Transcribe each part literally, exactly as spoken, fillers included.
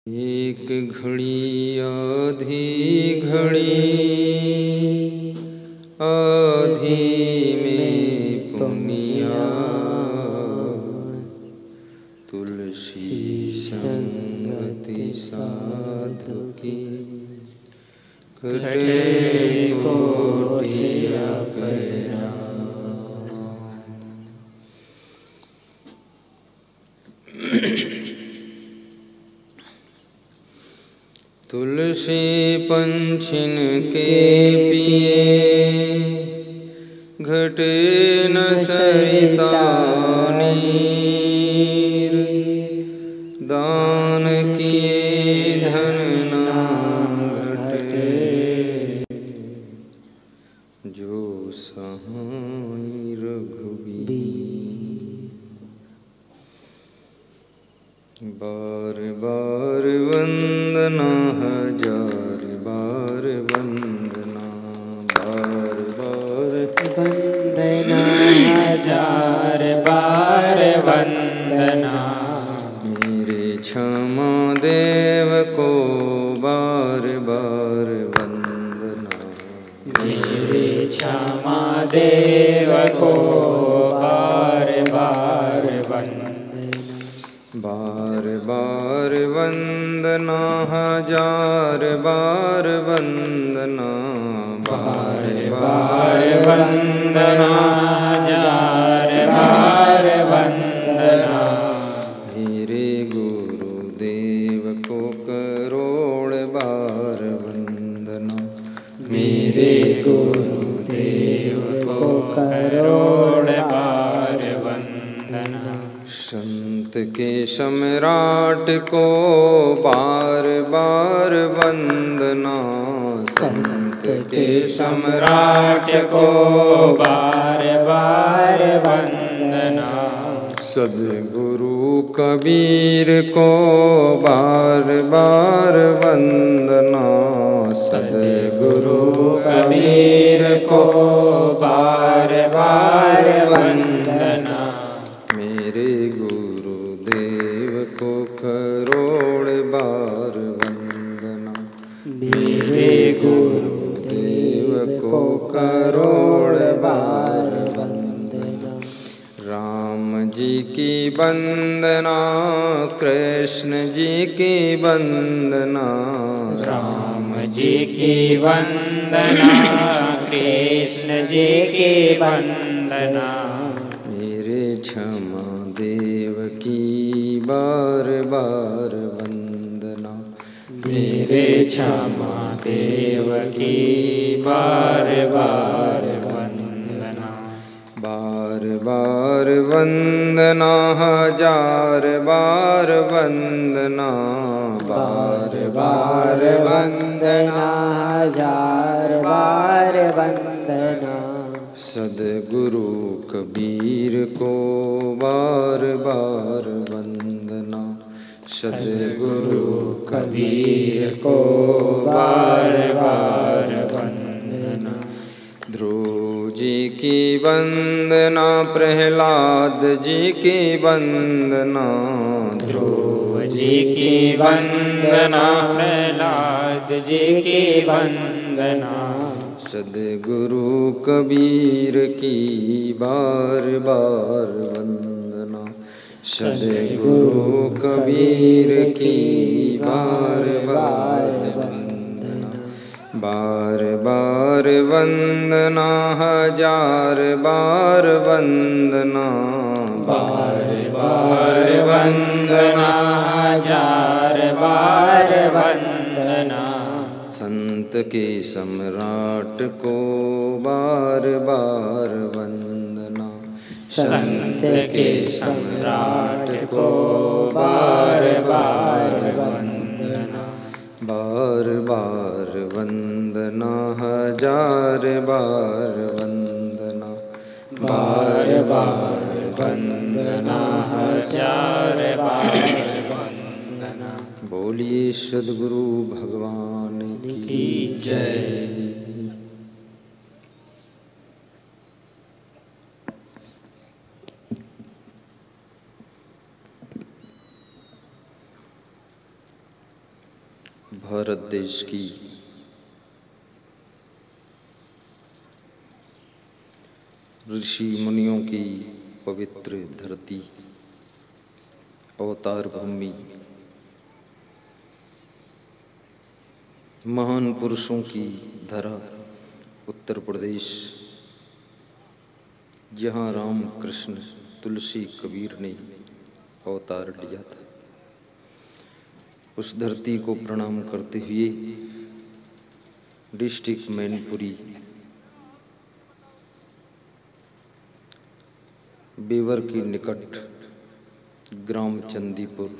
एक घड़ी आधी घड़ी आधी में पुनिया तुलसी संगति साधु की घटे कोटिया पैरा। तुलसी पंछिन के पिए घटे न सरिता नीर, दान किए धन ना घटे जो सहाय रघुबीर। बार बार वंदना हजार बार वंदना, बार बार वंदना हजार बार वंदना। मेरे क्षमा देव को बार बार वंदना, मेरे क्षमा देव को बार बार वंदना। बार बार वंदना हजार बार वंदना, बार बार वंदना हजार बार वंदना। मेरे गुरुदेव को करोड़ बार वंदना, मेरे गुरुदेव को करोड़ बार वंदना। संत के सम्राट को बार बार वंदना, संत के सम्राट को बार बार वंदना। सद्गुरु कबीर को बार बार वंदना, सद्गुरु कबीर को बार बार वंदना। मेरे गुरुदेव को करोड़ बार वंदना, मेरे गुरुदेव को करोड़ बार वंदना। राम जी की वंदना, कृष्ण जी की वंदना, राम जी की वंदना, कृष्ण जी की वंदना। मेरे क्षमा देव की बार बार वंदना, मेरे क्षमा देव की बार बार वंदना। बार बार वंदना हजार बार वंदना, बार बार वंदना हजार बार वंदना। सद्गुरु कबीर को बार बार वंदना, सद्गुरु कबीर को बार बार वंदना। ध्रुव जी की वंदना, प्रहलाद जी की वंदना, ध्रुव जी की वंदना, प्रहलाद जी की वंदना। सद्गुरु कबीर की बार बार वंदना, सद्गुरु कबीर की बार बार वंदना। बार बार वंदना हजार बार वंदना, बार बार वंदना हजार बार वंदना। संत के सम्राट को बार बार वंदना, संत के सम्राट को बार बार वंदना। बार बार वंदना हजार बार वंदना, बार बार वंदना हजार बार वंदना। बोलिए सद्गुरु भगवान की जय। भारत देश की ऋषि मुनियों की पवित्र धरती, अवतार भूमि, महान पुरुषों की धरा उत्तर प्रदेश, जहाँ राम कृष्ण तुलसी कबीर ने अवतार लिया था, उस धरती को प्रणाम करते हुए डिस्ट्रिक्ट मैनपुरी बेवर के निकट ग्राम चंदीपुर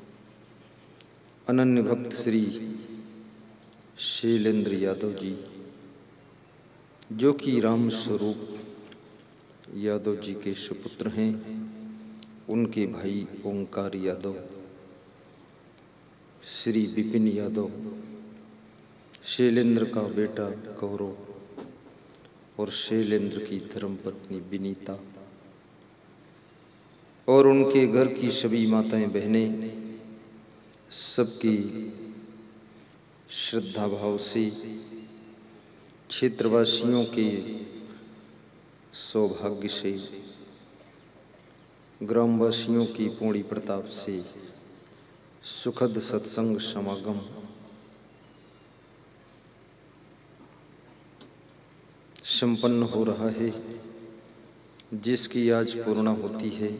अनन्य भक्त श्री शैलेंद्र यादव जी, जो कि राम स्वरूप यादव जी के सुपुत्र हैं, उनके भाई ओंकार यादव, श्री विपिन यादव, शैलेंद्र का बेटा गौरव और शैलेंद्र की धर्मपत्नी विनीता और उनके घर की सभी माताएं बहनें सबकी श्रद्धा भाव से क्षेत्रवासियों के सौभाग्य से, ग्रामवासियों की पूर्ण प्रताप से सुखद सत्संग समागम संपन्न हो रहा है, जिसकी आज पूर्णा होती है।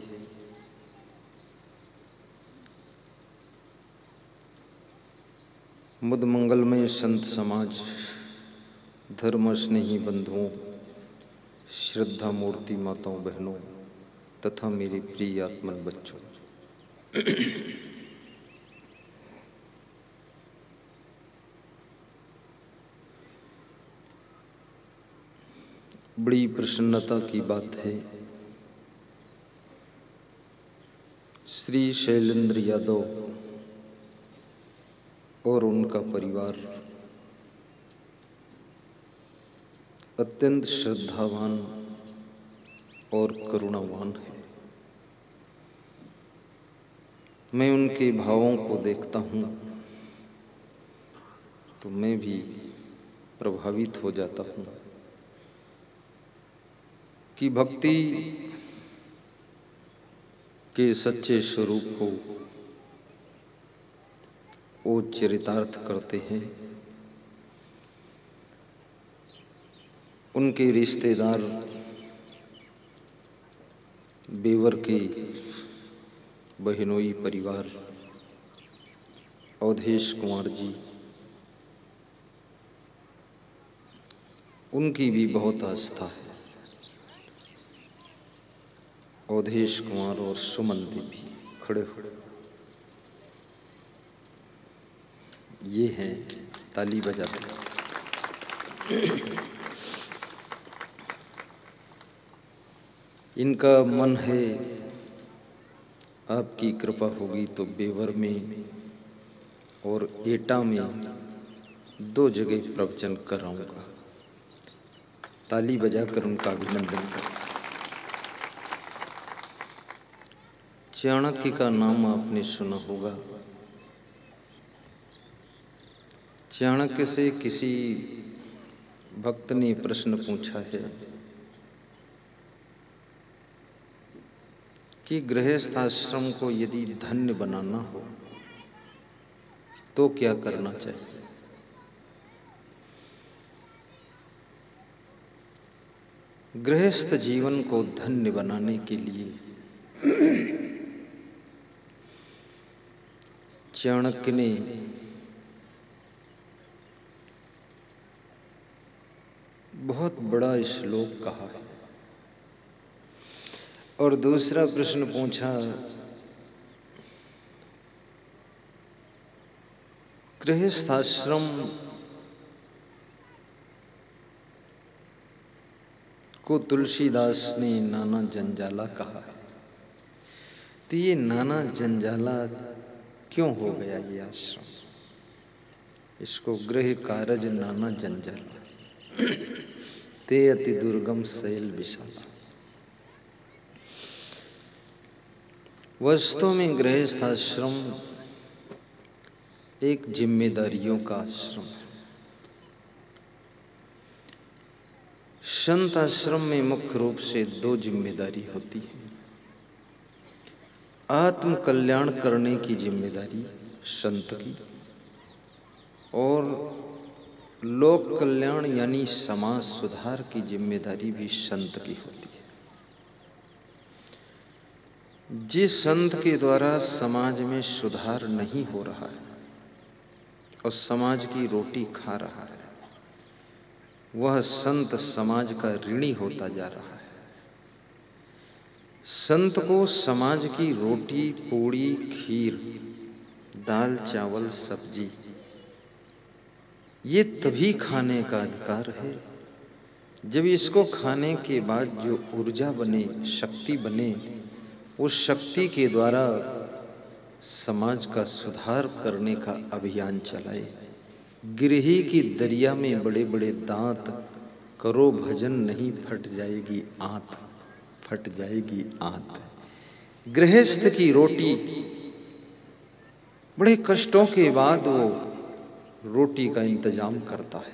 मुद मंगलमय संत समाज, धर्म स्नेही बंधुओं, श्रद्धा मूर्ति माताओं बहनों तथा मेरे प्रिय आत्मन बच्चों, बड़ी प्रसन्नता की बात है, श्री शैलेंद्र यादव और उनका परिवार अत्यंत श्रद्धावान और करुणावान है। मैं उनके भावों को देखता हूँ तो मैं भी प्रभावित हो जाता हूँ कि भक्ति के सच्चे स्वरूप को वो चरितार्थ करते हैं। उनके रिश्तेदार बेवर के बहनोई परिवार अवधेश कुमार जी, उनकी भी बहुत आस्था है। अवधेश कुमार और सुमन देवी खड़े खड़े ये हैं, ताली बजाते। इनका मन है आपकी कृपा होगी तो बेवर में और एटा में दो जगह प्रवचन कराऊंगा। ताली बजाकर उनका अभिनंदन करें। चाणक्य का नाम आपने सुना होगा। चाणक्य से किसी भक्त ने प्रश्न पूछा है कि गृहस्थ आश्रम को यदि धन्य बनाना हो तो क्या करना चाहिए। गृहस्थ जीवन को धन्य बनाने के लिए चाणक्य ने बहुत बड़ा श्लोक कहा है और दूसरा प्रश्न पूछा, गृहस्थ आश्रम को तुलसीदास ने नाना जंजाला कहा है, तो ये नाना जंजाला क्यों हो गया ये आश्रम? इसको गृह कारज नाना जंजाला ते अति दुर्गम शैल विशाला। वास्तव में गृहस्थ आश्रम एक जिम्मेदारियों का आश्रम है। संत आश्रम में मुख्य रूप से दो जिम्मेदारी होती है। आत्म कल्याण करने की जिम्मेदारी संत की, और लोक कल्याण यानी समाज सुधार की जिम्मेदारी भी संत की होती है। जिस संत के द्वारा समाज में सुधार नहीं हो रहा है और समाज की रोटी खा रहा है, वह संत समाज का ऋणी होता जा रहा है। संत को समाज की रोटी, पूड़ी, खीर, दाल, चावल, सब्जी ये तभी खाने का अधिकार है जब इसको खाने के बाद जो ऊर्जा बने, शक्ति बने, उस शक्ति के द्वारा समाज का सुधार करने का अभियान चलाए। गिरही की दरिया में बड़े बड़े दांत, करो भजन नहीं फट जाएगी आंत, फट जाएगी आंत। गृहस्थ की रोटी, बड़े कष्टों के बाद वो रोटी का इंतजाम करता है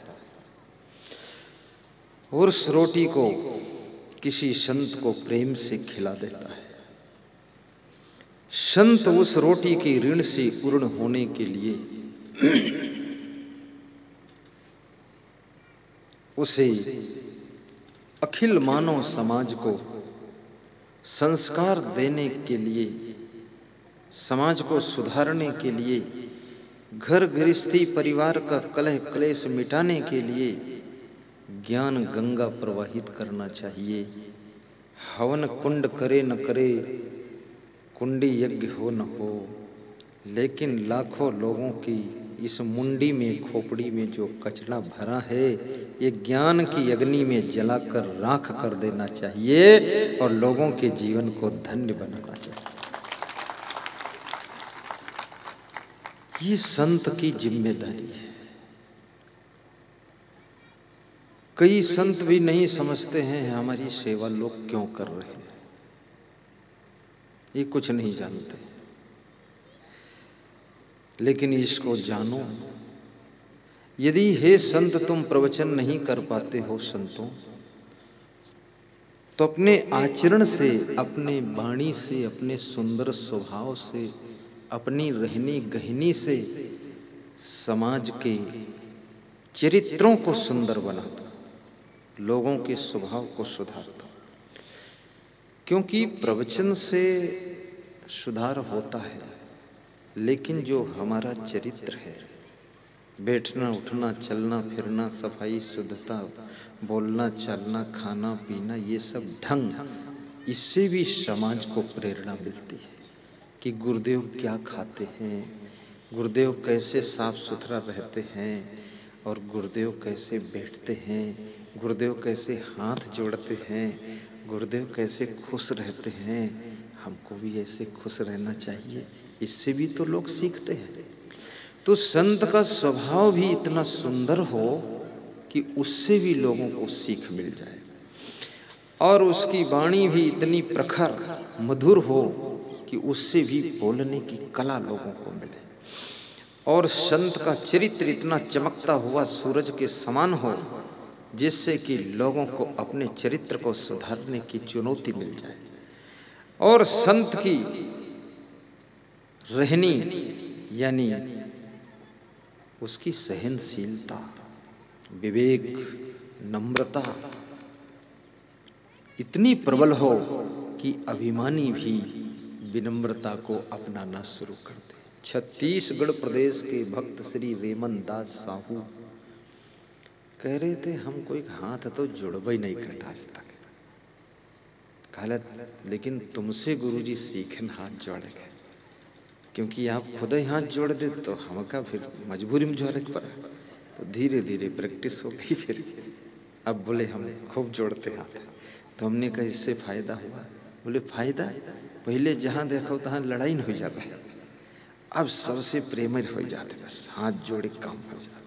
और उस रोटी को किसी संत को प्रेम से खिला देता है। संत उस रोटी के ऋण से पूर्ण होने के लिए उसे अखिल मानव समाज को संस्कार देने के लिए, समाज को सुधारने के लिए, घर गृहस्थी परिवार का कलह क्लेश मिटाने के लिए ज्ञान गंगा प्रवाहित करना चाहिए। हवन कुंड करे न करे, कुंडी यज्ञ हो न हो, लेकिन लाखों लोगों की इस मुंडी में, खोपड़ी में जो कचरा भरा है, ये ज्ञान की अग्नि में जलाकर राख कर देना चाहिए और लोगों के जीवन को धन्य बनाना चाहिए। ये संत की जिम्मेदारी है। कई संत भी नहीं समझते हैं हमारी सेवा लोग क्यों कर रहे हैं, ये कुछ नहीं जानते। लेकिन इसको जानो, यदि हे संत तुम प्रवचन नहीं कर पाते हो संतों, तो अपने आचरण से, अपने वाणी से, अपने सुंदर स्वभाव से, अपनी रहनी गहनी से समाज के चरित्रों को सुंदर बना दो, लोगों के स्वभाव को सुधार दो। क्योंकि प्रवचन से सुधार होता है, लेकिन जो हमारा चरित्र है, बैठना उठना, चलना फिरना, सफाई शुद्धता, बोलना चलना, खाना पीना, ये सब ढंग, इससे भी समाज को प्रेरणा मिलती है कि गुरुदेव क्या खाते हैं, गुरुदेव कैसे साफ सुथरा रहते हैं, और गुरुदेव कैसे बैठते हैं, गुरुदेव कैसे हाथ जोड़ते हैं, गुरुदेव कैसे खुश रहते हैं, हमको भी ऐसे खुश रहना चाहिए। इससे भी तो लोग सीखते हैं। तो संत का स्वभाव भी इतना सुंदर हो कि उससे भी लोगों को सीख मिल जाए, और उसकी वाणी भी इतनी प्रखर मधुर हो कि उससे भी बोलने की कला लोगों को मिले, और संत का चरित्र इतना चमकता हुआ सूरज के समान हो जिससे कि लोगों को अपने चरित्र को सुधारने की चुनौती मिल जाए। और संत की रहनी यानी उसकी सहनशीलता, विवेक, नम्रता इतनी प्रबल हो कि अभिमानी भी विनम्रता को अपनाना शुरू कर दे। छत्तीसगढ़ प्रदेश के भक्त श्री रेमन दास साहू कह रहे थे, हमको एक हाथ तो जुड़ब ही नहीं कर आज तक। कहला, लेकिन तुमसे गुरुजी सीखन हाथ जोड़ गए, क्योंकि आप खुद ही हाथ जोड़ दे तो हमका फिर मजबूरी में जोड़े पड़ा। तो धीरे धीरे प्रैक्टिस हो गई। फिर अब बोले हम खूब जोड़ते हाथ। तो हमने कहा इससे फायदा हुआ? बोले फायदा, पहले जहाँ देखो तहाँ लड़ाई न हो जाता है, अब सबसे प्रेम हो जाते, बस हाथ जोड़े काम हो जाते।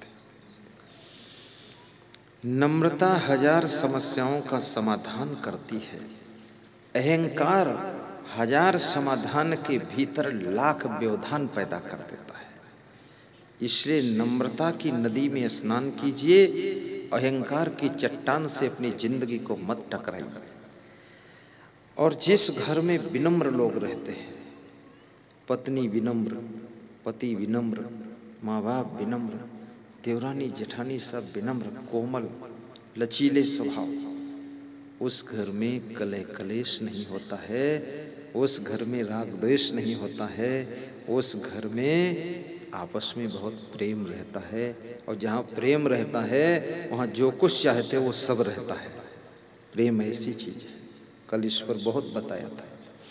नम्रता हजार समस्याओं का समाधान करती है। अहंकार हजार समाधान के भीतर लाख व्यवधान पैदा कर देता है। इसलिए नम्रता की नदी में स्नान कीजिए, अहंकार की चट्टान से अपनी जिंदगी को मत टकराइए। और जिस घर में विनम्र लोग रहते हैं, पत्नी विनम्र, पति विनम्र, माँ बाप विनम्र, देवरानी जेठानी सब विनम्र, कोमल, लचीले स्वभाव, उस घर में कलह कलेश नहीं होता है, उस घर में राग द्वेष नहीं होता है, उस घर में आपस में बहुत प्रेम रहता है। और जहाँ प्रेम रहता है वहाँ जो कुछ चाहते वो सब रहता है। प्रेम ऐसी चीज है, कल इस पर बहुत बताया था।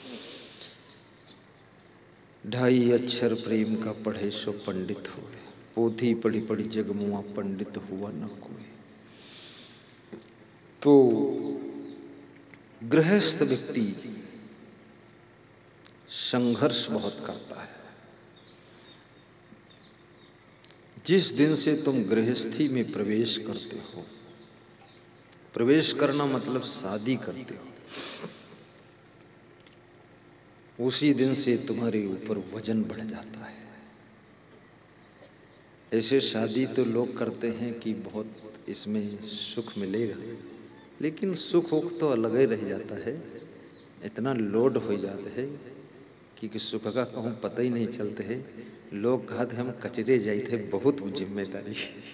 ढाई अक्षर प्रेम का पढ़े सो पंडित हुए, पोथी पढ़ी पढ़ी जग मुआ पंडित हुआ न कोई। तो गृहस्थ व्यक्ति संघर्ष बहुत करता है। जिस दिन से तुम गृहस्थी में प्रवेश करते हो, प्रवेश करना मतलब शादी करते हो, उसी दिन से तुम्हारे ऊपर वजन बढ़ जाता है। ऐसे शादी तो लोग करते हैं कि बहुत इसमें सुख मिलेगा, लेकिन सुख हो तो अलग ही रह जाता है। इतना लोड हो जाता है कि सुख का कहूँ पता ही नहीं चलते है। लोग कहते हम कचरे जाए थे, बहुत जिम्मेदारी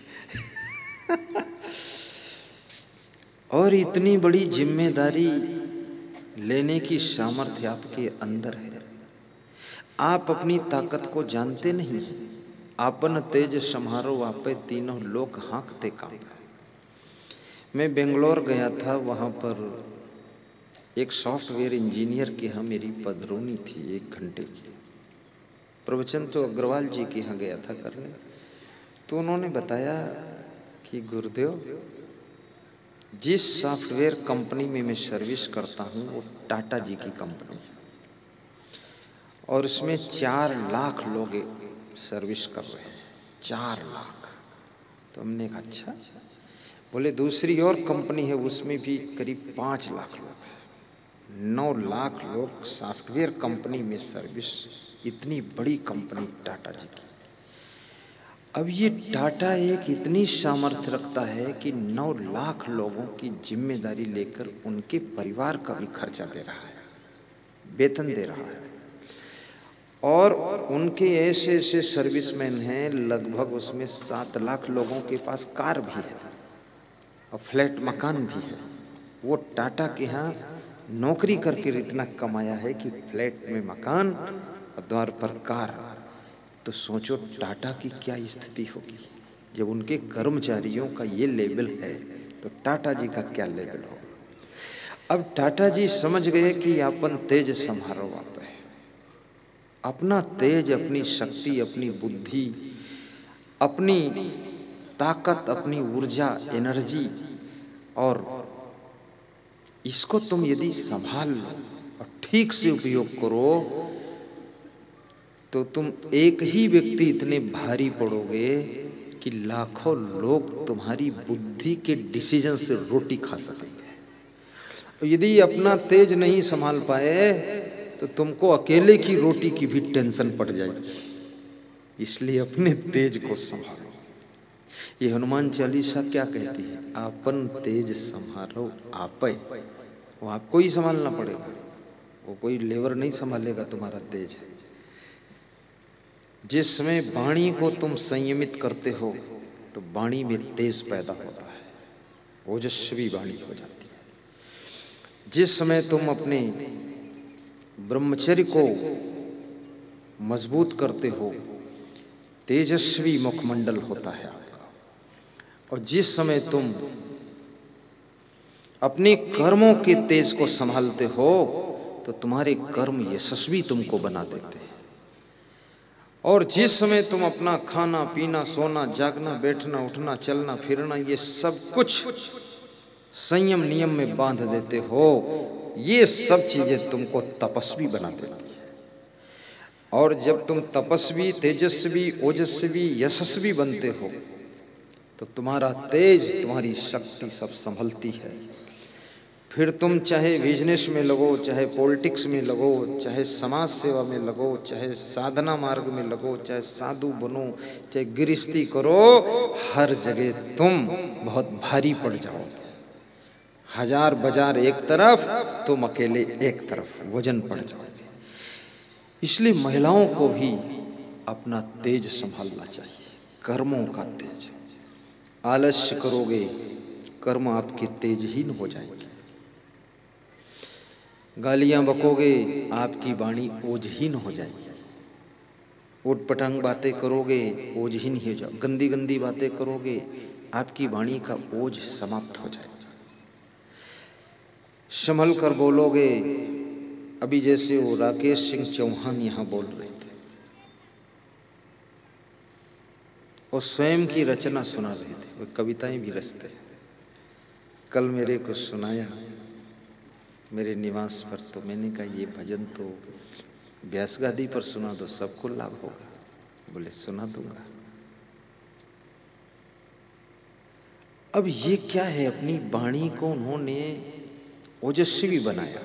और इतनी बड़ी जिम्मेदारी लेने की सामर्थ्य आपके अंदर है। आप अपनी ताकत को जानते नहीं हैं। आपन तेज समारो आपे तीनों लोग हाँकते काम। मैं बेंगलोर गया था, वहाँ पर एक सॉफ्टवेयर इंजीनियर की यहाँ मेरी पधरौनी थी एक घंटे की। प्रवचन तो अग्रवाल जी के यहाँ गया था करने। तो उन्होंने बताया कि गुरुदेव, जिस सॉफ्टवेयर कंपनी में मैं सर्विस करता हूँ वो टाटा जी की कंपनी है और इसमें चार लाख लोग सर्विस कर रहे हैं। चार लाख। तो हमने कहा अच्छा। बोले दूसरी और कंपनी है उसमें भी करीब पाँच लाख लोग हैं। नौ लाख लोग सॉफ्टवेयर कंपनी में सर्विस। इतनी बड़ी कंपनी टाटा जी की। अब ये टाटा एक इतनी सामर्थ्य रखता है कि नौ लाख लोगों की जिम्मेदारी लेकर उनके परिवार का भी खर्चा दे रहा है, वेतन दे रहा है। और उनके ऐसे ऐसे सर्विसमैन हैं, लगभग उसमें सात लाख लोगों के पास कार भी है और फ्लैट मकान भी है। वो टाटा के यहाँ नौकरी करके इतना कमाया है कि फ्लैट में मकान और द्वार पर कार। तो सोचो टाटा की क्या स्थिति होगी जब उनके कर्मचारियों का ये लेवल है, तो टाटा जी का क्या लेवल होगा। अब टाटा जी समझ गए कि अपन तेज संभारो आप है। अपना तेज, अपनी शक्ति, अपनी बुद्धि, अपनी ताकत, अपनी ऊर्जा, एनर्जी, और इसको तुम यदि संभाल और ठीक से उपयोग करो तो तुम एक ही व्यक्ति इतने भारी पड़ोगे कि लाखों लोग तुम्हारी बुद्धि के डिसीजन से रोटी खा सकेंगे। यदि अपना तेज नहीं संभाल पाए तो तुमको अकेले की रोटी की भी टेंशन पड़ जाएगी। इसलिए अपने तेज को संभालो। ये हनुमान चालीसा क्या कहती है? आपन तेज संभालो आपे। वो आपको ही संभालना पड़ेगा, वो कोई लेवर नहीं संभालेगा तुम्हारा तेज। जिस समय वाणी को तुम संयमित करते हो तो वाणी में तेज पैदा होता है, ओजस्वी वाणी हो जाती है। जिस समय तुम अपने ब्रह्मचर्य को मजबूत करते हो, तेजस्वी मुखमंडल होता है आपका। और जिस समय तुम अपने कर्मों के तेज को संभालते हो तो तुम्हारे कर्म यशस्वी तुमको बना देते हैं। और जिस समय तुम अपना खाना पीना, सोना, जागना, बैठना, उठना, चलना, फिरना, ये सब कुछ संयम नियम में बांध देते हो, ये सब चीजें तुमको तपस्वी बना देती है। और जब तुम तपस्वी, तेजस्वी, ओजस्वी, यशस्वी बनते हो तो तुम्हारा तेज, तुम्हारी शक्ति सब संभलती है। फिर तुम चाहे बिजनेस में लगो, चाहे पॉलिटिक्स में लगो, चाहे समाज सेवा में लगो, चाहे साधना मार्ग में लगो, चाहे साधु बनो, चाहे गृहस्थी करो, हर जगह तुम बहुत भारी पड़ जाओगे। हजार बाजार एक तरफ, तुम अकेले एक तरफ वजन पड़ जाओगे। इसलिए महिलाओं को भी अपना तेज संभालना चाहिए, कर्मों का तेज। आलस्य करोगे, कर्म आपके तेजहीन हो जाएंगे। गालियां बकोगे, आपकी वाणी ओजहीन हो जाएगी। उटपटांग बातें करोगे, ओजहीन हो जाओ। गंदी गंदी बातें करोगे, आपकी वाणी का ओज समाप्त हो जाएगा। संभल कर बोलोगे, अभी जैसे वो राकेश सिंह चौहान यहाँ बोल रहे थे और स्वयं की रचना सुना रहे थे, वो कविताएं भी रचते। कल मेरे को सुनाया मेरे निवास पर, तो मैंने कहा ये भजन तो व्यास गादी पर सुना दो, सबको लाभ होगा। बोले सुना दूंगा। अब ये क्या है, अपनी वाणी को उन्होंने ओजस्वी बनाया।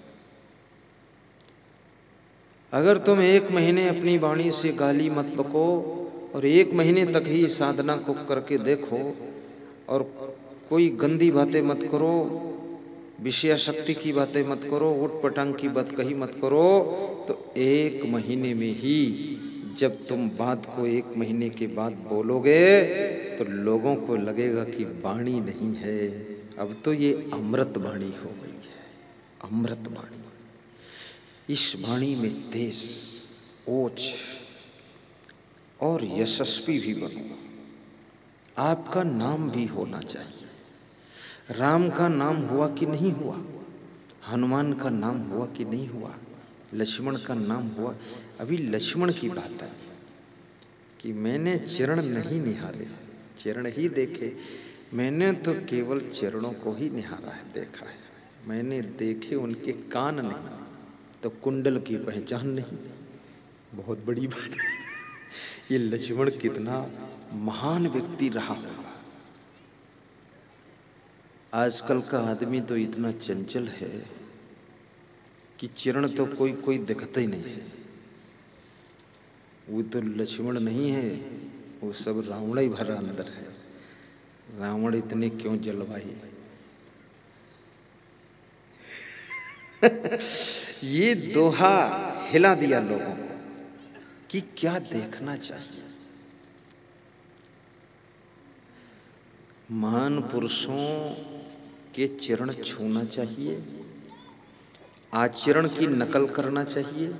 अगर तुम एक महीने अपनी वाणी से गाली मत बको और एक महीने तक ही साधना को करके देखो और कोई गंदी बातें मत करो, विषय शक्ति की बातें मत करो, उठ पटांग की बात कही मत करो, तो एक महीने में ही जब तुम बात को एक महीने के बाद बोलोगे तो लोगों को लगेगा कि वाणी नहीं है, अब तो ये अमृत वाणी हो गई है। अमृत वाणी, इस वाणी में तेज, ओज और यशस्वी भी बनो। आपका नाम भी होना चाहिए। राम का नाम हुआ कि नहीं हुआ, हनुमान का नाम हुआ कि नहीं हुआ, लक्ष्मण का नाम हुआ। अभी लक्ष्मण की बात है कि मैंने चरण नहीं निहारे, चरण ही देखे। मैंने तो केवल चरणों को ही निहारा है, देखा है। मैंने देखे उनके कान नहीं, तो कुंडल की पहचान नहीं। बहुत बड़ी बात है। ये लक्ष्मण कितना महान व्यक्ति रहा होगा। आजकल का आदमी तो इतना चंचल है कि चरण तो कोई कोई दिखता ही नहीं है। वो तो लक्ष्मण नहीं है, वो सब रावण ही भरा अंदर है। रावण इतने क्यों जलवाई। ये दोहा हिला दिया लोगों को कि क्या देखना चाहिए। महान पुरुषों के चरण छूना चाहिए, आचरण की नकल करना चाहिए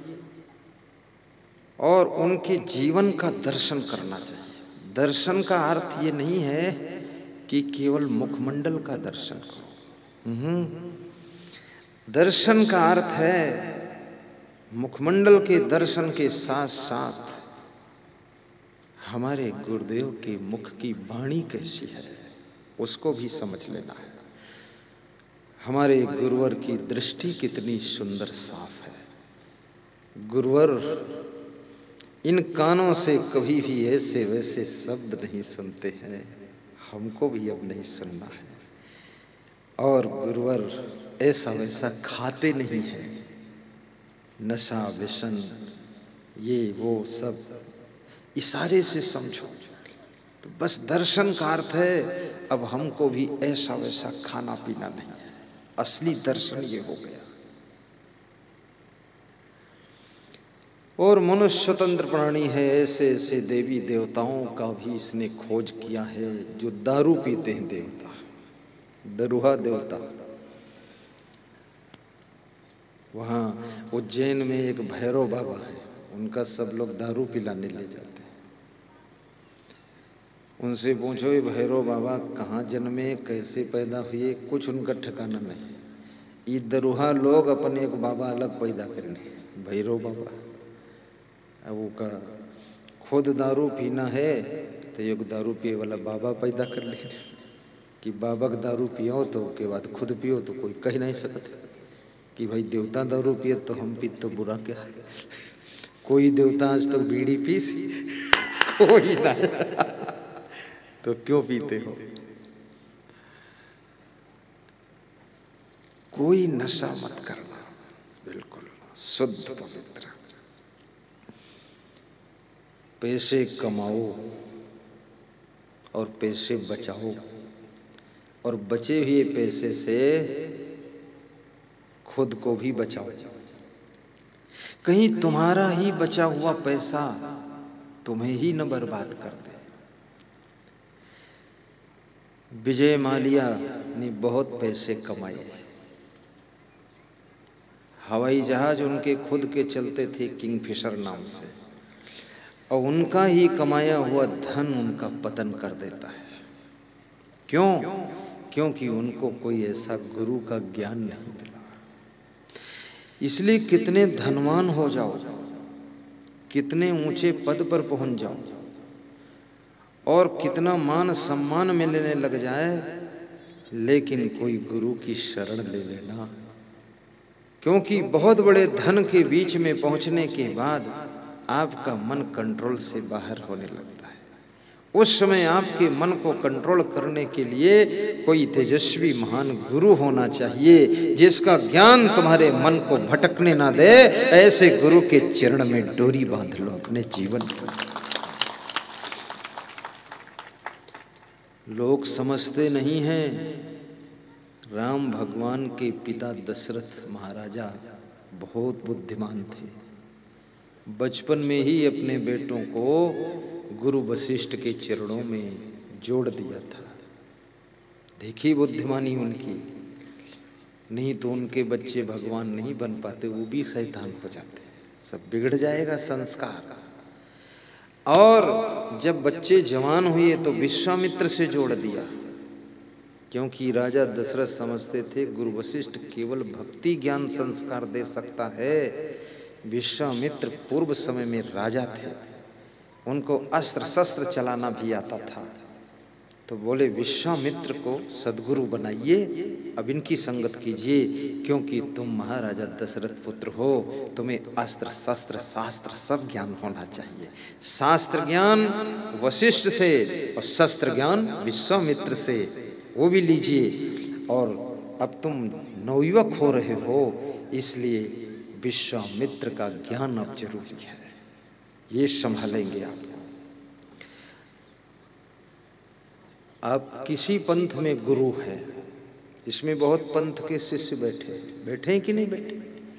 और उनके जीवन का दर्शन करना चाहिए। दर्शन का अर्थ ये नहीं है कि केवल मुखमंडल का दर्शन करो। दर्शन का अर्थ है मुखमंडल के दर्शन के साथ साथ हमारे गुरुदेव के मुख की वाणी कैसी है उसको भी समझ लेना है। हमारे गुरुवर की दृष्टि कितनी सुंदर साफ है। गुरुवर इन कानों से कभी भी ऐसे वैसे शब्द नहीं सुनते हैं, हमको भी अब नहीं सुनना है। और गुरुवर ऐसा वैसा खाते नहीं है, नशा व्यसन ये वो सब इशारे से समझो। तो बस दर्शन का अर्थ है अब हमको भी ऐसा वैसा खाना पीना नहीं है। असली दर्शन ये हो गया। और मनुष्य स्वतंत्र प्राणी है। ऐसे ऐसे देवी देवताओं का भी इसने खोज किया है जो दारू पीते हैं। देवता दरुहा देवता, वहाँ उज्जैन में एक भैरव बाबा है, उनका सब लोग दारू पिलाने ले जाते हैं। उनसे पूछो ये भैरव बाबा कहाँ जन्मे, कैसे पैदा हुए, कुछ उनका ठिकाना नहीं। ये दरुहा लोग अपने एक बाबा अलग पैदा करेंगे, भैरव बाबा। अब वो का खुद दारू पीना है तो एक दारू पिए वाला बाबा पैदा कर ले कि बाबा का दारू पियो तो उसके बाद खुद पियो, तो कोई कह नहीं सकता कि भाई देवता दारू पिए तो हम पी तो बुरा क्या है। कोई देवता आज तक तो बीड़ी पीस कोई ना तो क्यों पीते हो। कोई नशा मत करना, बिल्कुल शुद्ध पवित्र। पैसे कमाओ और पैसे बचाओ, और बचे हुए पैसे से खुद को भी बचाओ। कहीं तुम्हारा ही बचा हुआ पैसा तुम्हें ही न बर्बाद कर दे। विजय माल्या ने बहुत पैसे कमाए, हवाई जहाज उनके खुद के चलते थे किंगफिशर नाम से, और उनका ही कमाया हुआ धन उनका पतन कर देता है। क्यों? क्योंकि उनको कोई ऐसा गुरु का ज्ञान नहीं मिला। इसलिए कितने धनवान हो जाओ, कितने ऊंचे पद पर पहुंच जाओ, और कितना मान सम्मान मिलने लग जाए, लेकिन कोई गुरु की शरण ले लेना। क्योंकि बहुत बड़े धन के बीच में पहुंचने के बाद आपका मन कंट्रोल से बाहर होने लगता है। उस समय आपके मन को कंट्रोल करने के लिए कोई तेजस्वी महान गुरु होना चाहिए, जिसका ज्ञान तुम्हारे मन को भटकने ना दे। ऐसे गुरु के चरण में डोरी बांध लो अपने जीवन की। लोग समझते नहीं हैं, राम भगवान के पिता दशरथ महाराजा बहुत बुद्धिमान थे। बचपन में ही अपने बेटों को गुरु वशिष्ठ के चरणों में जोड़ दिया था। देखी बुद्धिमानी उनकी, नहीं तो उनके बच्चे भगवान नहीं बन पाते, वो भी शैतान हो जाते, सब बिगड़ जाएगा संस्कार। और जब बच्चे जवान हुए तो विश्वामित्र से जोड़ दिया, क्योंकि राजा दशरथ समझते थे गुरु वशिष्ठ केवल भक्ति ज्ञान संस्कार दे सकता है। विश्वामित्र पूर्व समय में राजा थे, उनको अस्त्र शस्त्र चलाना भी आता था, तो बोले विश्वामित्र को सद्गुरु बनाइए, अब इनकी संगत कीजिए, क्योंकि तुम महाराजा दशरथ पुत्र हो, तुम्हें अस्त्र शस्त्र शास्त्र सब ज्ञान होना चाहिए। शास्त्र ज्ञान वशिष्ठ से और शस्त्र ज्ञान विश्वामित्र से, वो भी लीजिए। और अब तुम नवयुवक हो रहे हो, इसलिए विश्वामित्र का ज्ञान अब जरूरी है, ये संभालेंगे आप। आप किसी पंथ में गुरु है, इसमें बहुत पंथ के शिष्य बैठे बैठे हैं कि नहीं बैठे?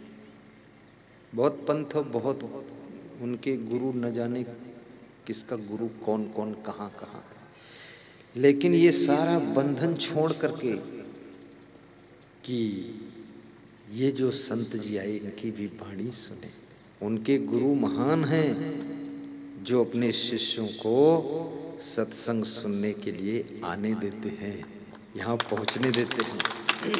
बहुत पंथ, बहुत उनके गुरु, न जाने किसका गुरु कौन कौन कहाँ कहाँ है। लेकिन ये सारा बंधन छोड़ करके कि ये जो संत जी आए इनकी भी वाणी सुने। उनके गुरु महान हैं, जो अपने शिष्यों को सत्संग सुनने के लिए आने देते हैं, यहाँ पहुँचने देते हैं।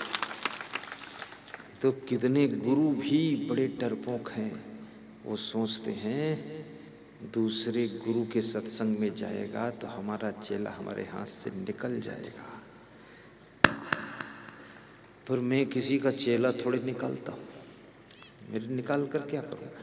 तो कितने गुरु भी बड़े डरपोक हैं, वो सोचते हैं दूसरे गुरु के सत्संग में जाएगा तो हमारा चेला हमारे हाथ से निकल जाएगा। पर मैं किसी का चेला थोड़ी निकालता हूँ, मेरे निकाल कर क्या करूँगा?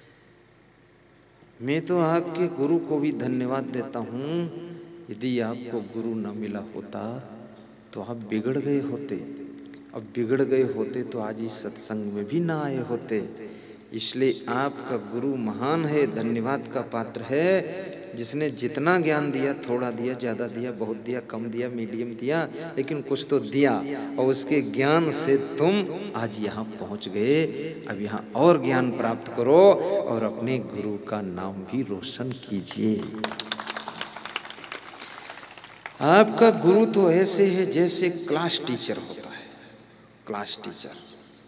मैं तो आपके गुरु को भी धन्यवाद देता हूँ। यदि आपको गुरु न मिला होता तो आप बिगड़ गए होते, अब बिगड़ गए होते तो आज इस सत्संग में भी ना आए होते। इसलिए आपका गुरु महान है, धन्यवाद का पात्र है, जिसने जितना ज्ञान दिया, थोड़ा दिया, ज़्यादा दिया, बहुत दिया, कम दिया, मीडियम दिया, लेकिन कुछ तो दिया, और उसके ज्ञान से तुम आज यहाँ पहुँच गए। अब यहाँ और ज्ञान प्राप्त करो और अपने गुरु का नाम भी रोशन कीजिए। आपका गुरु तो ऐसे है जैसे क्लास टीचर होता है, क्लास टीचर,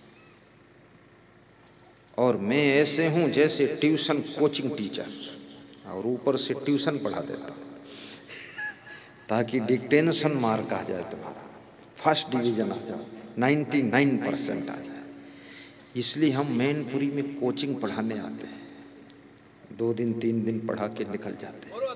और मैं ऐसे हूँ जैसे ट्यूशन कोचिंग टीचर, और ऊपर से ट्यूशन पढ़ा देता हूँ ताकि डिक्टेशन मार्क आ जाए, तुम्हारा फर्स्ट डिवीजन आ जाए, नाइन्टी नाइन परसेंट आ जाए। इसलिए हम मैनपुरी में कोचिंग पढ़ाने आते हैं, दो दिन तीन दिन पढ़ा के निकल जाते हैं।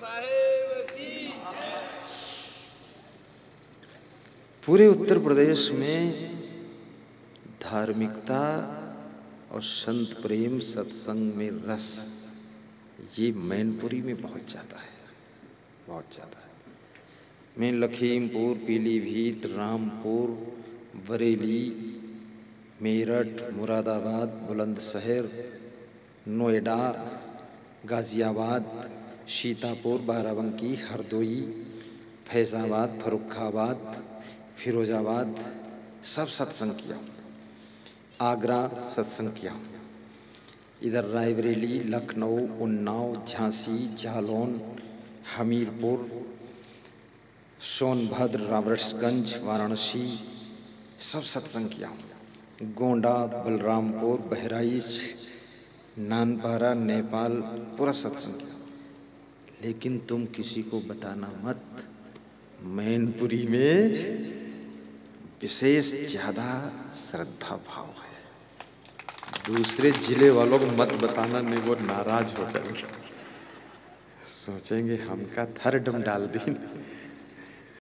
पूरे उत्तर प्रदेश में धार्मिकता और संत प्रेम सत्संग में रस, ये मैनपुरी में बहुत ज़्यादा है, बहुत ज़्यादा है। मैं लखीमपुर, पीलीभीत, रामपुर बरेली, मेरठ, मुरादाबाद, बुलंदशहर, नोएडा, गाजियाबाद, सीतापुर, बाराबंकी, हरदोई, फैज़ाबाद, फर्रुखाबाद, फिरोजाबाद सब सत्संग किया। आगरा सत्संग किया। इधर रायबरेली, लखनऊ, उन्नाव, झांसी, जालौन, हमीरपुर, सोनभद्र, राबर्ट्सगंज, वाराणसी सब सत्संग किया। गोंडा, बलरामपुर, बहराइच, नानपारा, नेपाल पूरा सत्संग किया। लेकिन तुम किसी को बताना मत, मैनपुरी में विशेष ज्यादा श्रद्धा भाव है। दूसरे जिले वालों को मत बताना, नहीं वो नाराज हो जाएंगे, सोचेंगे हमका थर्डम डाल दी।